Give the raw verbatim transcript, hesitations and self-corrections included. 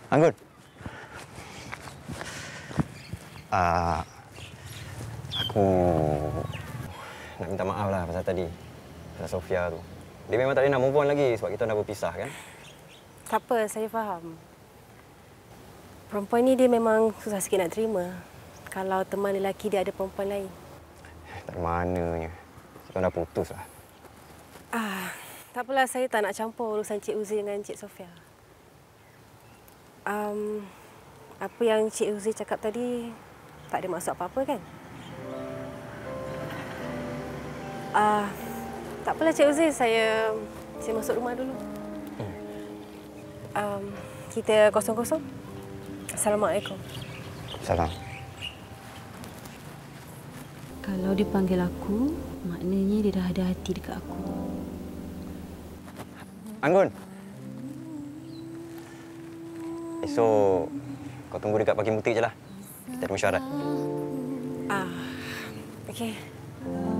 Anggun. Uh, aku nak minta maaf lah pasal tadi. Pasal Sofia tu. Dia memang tak boleh nak move on lagi sebab kita dah berpisah kan? Tak apa, saya faham. Perempuan ni dia memang susah sikit nak terima kalau teman lelaki dia ada perempuan lain. Tak mananya. Kita dah putus lah. Ah, tak apalah, saya tak nak campur urusan Cik Uzi dengan Cik Sofia. Um, apa yang Cik Uzi cakap tadi tak ada maksud apa-apa kan? Ah, tak apalah Cik Uzi, saya saya masuk rumah dulu. Hmm. Um, kita kosong-kosong. Assalamualaikum. Salam. Kalau dia panggil aku, maknanya dia dah ada hati dekat aku. Anggun. Esok kau tunggu dekat parking butik je lah. Kita ada mesyuarat. Ah, okey.